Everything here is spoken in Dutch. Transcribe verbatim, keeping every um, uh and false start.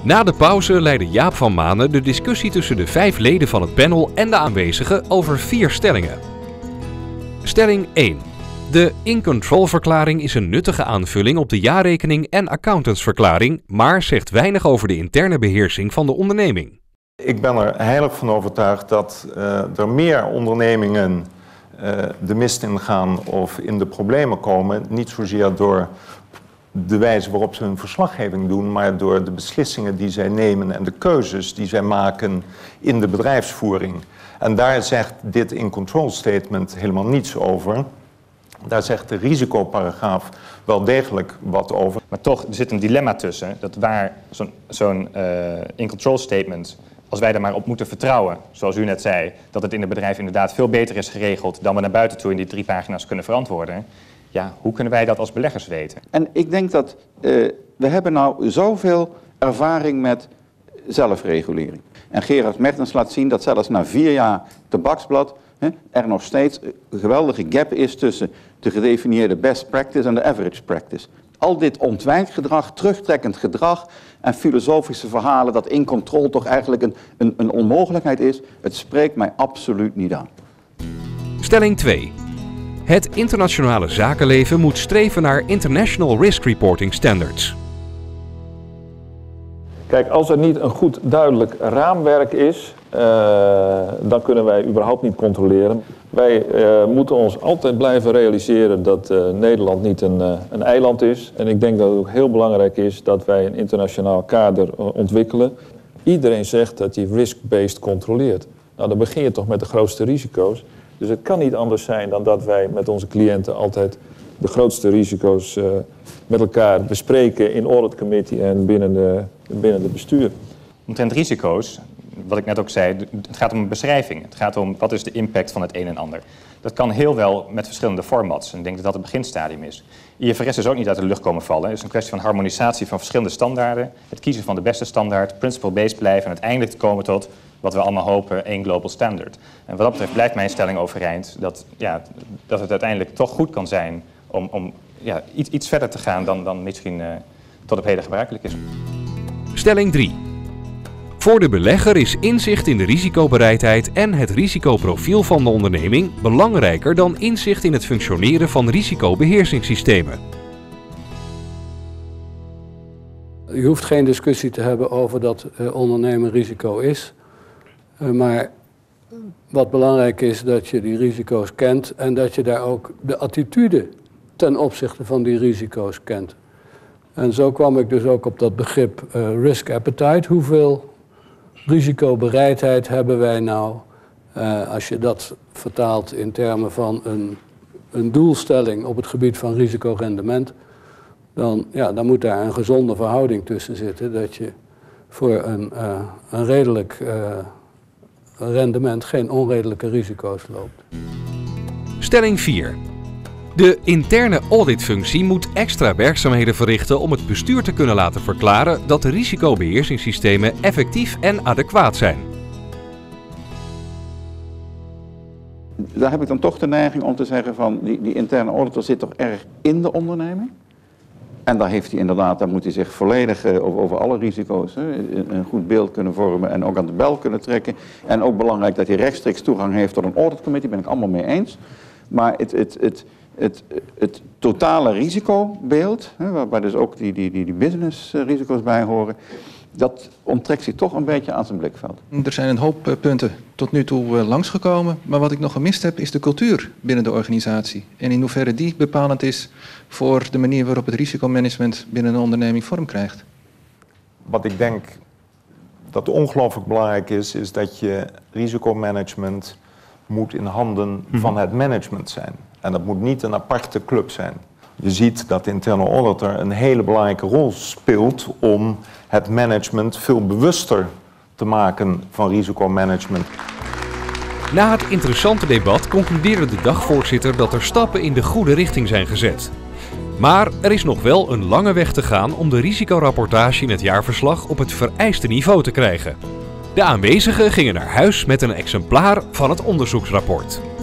Na de pauze leidde Jaap van Manen de discussie tussen de vijf leden van het panel en de aanwezigen over vier stellingen. Stelling één. De in-control-verklaring is een nuttige aanvulling op de jaarrekening en accountantsverklaring, maar zegt weinig over de interne beheersing van de onderneming. Ik ben er heilig van overtuigd dat uh, er meer ondernemingen uh, de mist ingaan of in de problemen komen, niet zozeer door de wijze waarop ze hun verslaggeving doen, maar door de beslissingen die zij nemen en de keuzes die zij maken in de bedrijfsvoering. En daar zegt dit in-control statement helemaal niets over. Daar zegt de risicoparagraaf wel degelijk wat over. Maar toch, er zit een dilemma tussen, dat waar zo'n zo'n uh, in-control statement, als wij er maar op moeten vertrouwen, zoals u net zei, dat het in het bedrijf inderdaad veel beter is geregeld dan we naar buiten toe in die drie pagina's kunnen verantwoorden. Ja, hoe kunnen wij dat als beleggers weten? En ik denk dat uh, we hebben nou zoveel ervaring met zelfregulering. En Gerard Mertens laat zien dat zelfs na vier jaar tabaksblad hè, er nog steeds een geweldige gap is tussen de gedefinieerde best practice en de average practice. Al dit ontwijkgedrag, terugtrekkend gedrag en filosofische verhalen dat in control toch eigenlijk een, een, een onmogelijkheid is, het spreekt mij absoluut niet aan. Stelling twee. Het internationale zakenleven moet streven naar International Risk Reporting Standards. Kijk, als er niet een goed duidelijk raamwerk is, uh, dan kunnen wij überhaupt niet controleren. Wij uh, moeten ons altijd blijven realiseren dat uh, Nederland niet een, uh, een eiland is. En ik denk dat het ook heel belangrijk is dat wij een internationaal kader uh, ontwikkelen. Iedereen zegt dat hij risk-based controleert. Nou, dan begin je toch met de grootste risico's. Dus het kan niet anders zijn dan dat wij met onze cliënten altijd de grootste risico's uh, met elkaar bespreken in audit committee en binnen de, binnen de bestuur. Omtrent risico's, wat ik net ook zei, het gaat om een beschrijving. Het gaat om wat is de impact van het een en ander. Dat kan heel wel met verschillende formats. En ik denk dat dat het beginstadium is. I F R S is ook niet uit de lucht komen vallen. Het is een kwestie van harmonisatie van verschillende standaarden. Het kiezen van de beste standaard, principle-based blijven en uiteindelijk te komen tot wat we allemaal hopen, één global standard. En wat dat betreft blijft mijn stelling overeind dat, ja, dat het uiteindelijk toch goed kan zijn om, om ja, iets, iets verder te gaan dan, dan misschien uh, tot op heden gebruikelijk is. Stelling drie. Voor de belegger is inzicht in de risicobereidheid en het risicoprofiel van de onderneming belangrijker dan inzicht in het functioneren van risicobeheersingssystemen. Je hoeft geen discussie te hebben over dat uh, ondernemen risico is. Uh, maar wat belangrijk is dat je die risico's kent en dat je daar ook de attitude ten opzichte van die risico's kent. En zo kwam ik dus ook op dat begrip uh, risk appetite. Hoeveel risicobereidheid hebben wij nou, uh, als je dat vertaalt in termen van een, een doelstelling op het gebied van risicorendement, dan, ja, dan moet daar een gezonde verhouding tussen zitten, dat je voor een, uh, een redelijk uh, rendement geen onredelijke risico's loopt. Stelling vier. De interne auditfunctie moet extra werkzaamheden verrichten om het bestuur te kunnen laten verklaren dat de risicobeheersingssystemen effectief en adequaat zijn. Daar heb ik dan toch de neiging om te zeggen van die, die interne auditor zit toch erg in de onderneming. En daar heeft hij inderdaad, daar moet hij zich volledig uh, over, over alle risico's hè, een goed beeld kunnen vormen en ook aan de bel kunnen trekken. En ook belangrijk dat hij rechtstreeks toegang heeft tot een auditcommittee, ben ik allemaal mee eens. Maar het, het, het, het, het totale risicobeeld, hè, waarbij dus ook die, die, die, die businessrisico's bij horen, dat onttrekt zich toch een beetje aan zijn blikveld. Er zijn een hoop uh, punten tot nu toe uh, langsgekomen, maar wat ik nog gemist heb is de cultuur binnen de organisatie. En in hoeverre die bepalend is voor de manier waarop het risicomanagement binnen een onderneming vorm krijgt. Wat ik denk dat ongelooflijk belangrijk is, is dat je risicomanagement moet in handen mm-hmm. van het management zijn. En dat moet niet een aparte club zijn. Je ziet dat de internal auditor een hele belangrijke rol speelt om het management veel bewuster te maken van risicomanagement. Na het interessante debat concludeerde de dagvoorzitter dat er stappen in de goede richting zijn gezet. Maar er is nog wel een lange weg te gaan om de risicorapportage in het jaarverslag op het vereiste niveau te krijgen. De aanwezigen gingen naar huis met een exemplaar van het onderzoeksrapport.